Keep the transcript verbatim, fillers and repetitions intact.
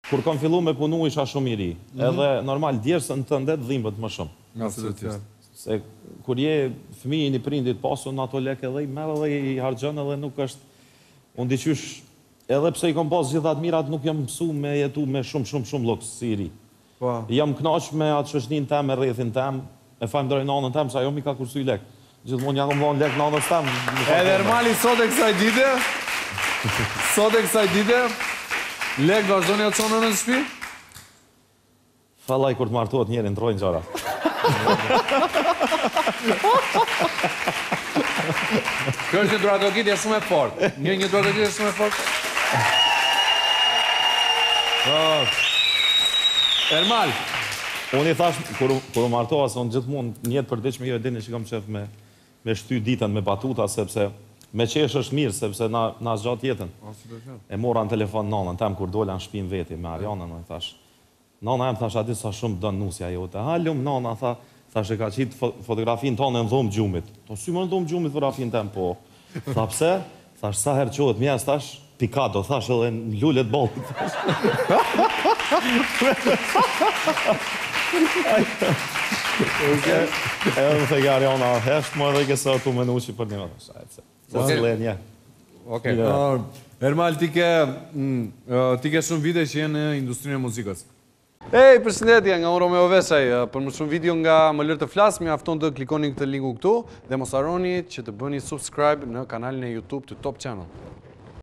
kur kam fillu me punu isha shumë i ri. Edhe normal djersën të ndet dhimbët më shumë. Absolutisht. Se kur je fëmijë një prindit pasun ato lekë edhe i merr edhe i harxhon edhe nuk është unë diqysh edhe pse i kom pas gjitha të mirat nuk jam mësu me jetu me shumë shumë shumë luks si i ri. Jam knaq me atë shoqnin tem, me rrethin tem, e falenderoj nanën tem se ajo mi ka kursuj lek. Gjithmonë ja kam dhënë lek nanës tem. Edhe Ermali sot e kësaj dite, sot e kësaj dite, lek vazhdoni atë çonën në shtëpi? Fallaj kur të martohet njëri ndrojnë gjara. Kjo është një duratokitje shumë e fortë. Një një duratokitje shumë e fortë. Ermal. Unë i thash, kur u martoha, se unë gjithmonë njëtë për diqme jo e dini që kam qef me shty ditën me batuta, sepse me qesh është mirë, sepse na zgjat jetën. E mora në telefon nanën, tem kur dola në shpinë veti me Arianën, në thash. Nana em thash, ati sa shumë dënë nusja jote. Halum, nana, tha, thash e ka qitë fotografin tonë në dhomë gjumit. To si më në dhomë gjumit fotografin tem, po. Tha pse? Thash, sa herë qohet mjes, thash, pikado, thash edhe në lullet bolët. E dhe më thë gari ona, heshtë më edhe i kësa të menu që për një më të shajtë. Se si le nje. Ermal, ti ke shumë vite që jenë në industrinë e muzikës. Ej, përshëndetje nga unë Romeo Veshaj. Për më shumë video nga Më lër të flas, mi afton të klikoni këtë linku këtu dhe mos harroni që të bëni subscribe në kanalin e YouTube të Top Channel.